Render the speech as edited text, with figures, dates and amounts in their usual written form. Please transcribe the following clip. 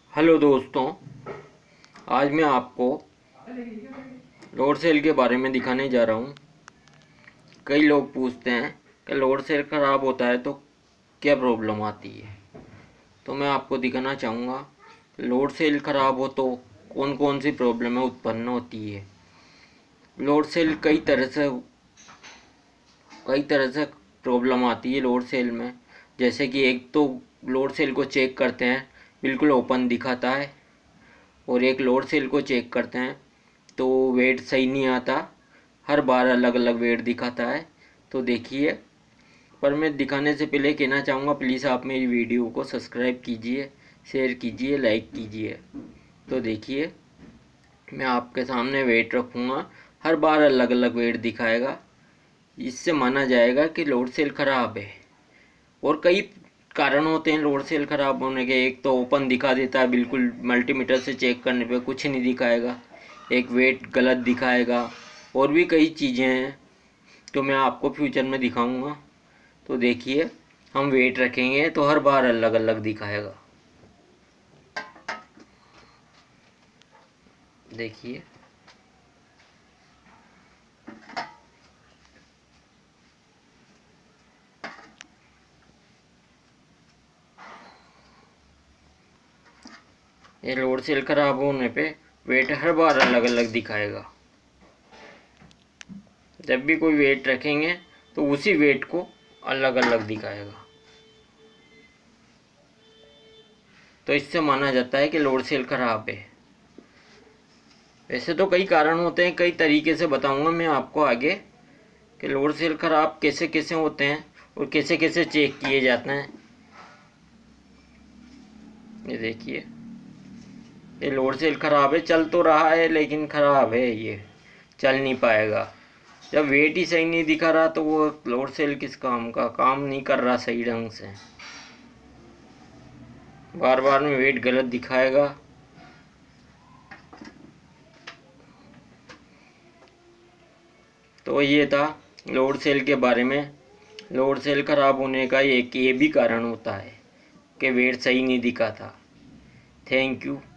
Hello दोस्तों, आज मैं आपको लोड सेल के बारे में दिखाने जा रहा हूँ। कई लोग पूछते हैं कि लोड सेल ख़राब होता है तो क्या प्रॉब्लम आती है। तो मैं आपको दिखाना चाहूँगा लोड सेल ख़राब हो तो कौन कौन सी प्रॉब्लमें उत्पन्न होती है। लोड सेल कई तरह से प्रॉब्लम आती है लोड सेल में। जैसे कि एक तो लोड सेल को चेक करते हैं, बिल्कुल ओपन दिखाता है। और एक लोड सेल को चेक करते हैं तो वेट सही नहीं आता, हर बार अलग अलग वेट दिखाता है। तो देखिए, पर मैं दिखाने से पहले कहना चाहूँगा, प्लीज़ आप मेरी वीडियो को सब्सक्राइब कीजिए, शेयर कीजिए, लाइक कीजिए। तो देखिए, मैं आपके सामने वेट रखूँगा, हर बार अलग अलग वेट दिखाएगा। इससे माना जाएगा कि लोड सेल ख़राब है। और कई कारण होते हैं लोड सेल ख़राब होने के। एक तो ओपन दिखा देता है, बिल्कुल मल्टीमीटर से चेक करने पे कुछ नहीं दिखाएगा। एक वेट गलत दिखाएगा। और भी कई चीज़ें हैं तो मैं आपको फ्यूचर में दिखाऊंगा। तो देखिए, हम वेट रखेंगे तो हर बार अलग अलग दिखाएगा। देखिए, ये लोड सेल ख़राब होने पे वेट हर बार अलग अलग दिखाएगा। जब भी कोई वेट रखेंगे तो उसी वेट को अलग अलग दिखाएगा। तो इससे माना जाता है कि लोड सेल ख़राब है। वैसे तो कई कारण होते हैं, कई तरीके से बताऊंगा मैं आपको आगे कि लोड सेल ख़राब कैसे कैसे होते हैं और कैसे कैसे चेक किए जाते हैं। ये देखिए, ये लोड सेल ख़राब है, चल तो रहा है लेकिन ख़राब है, ये चल नहीं पाएगा। जब वेट ही सही नहीं दिखा रहा तो वो लोड सेल किस काम का, काम नहीं कर रहा सही ढंग से। बार बार में वेट गलत दिखाएगा। तो ये था लोड सेल के बारे में। लोड सेल ख़राब होने का एक ये भी कारण होता है कि वेट सही नहीं दिखा था। Thank you.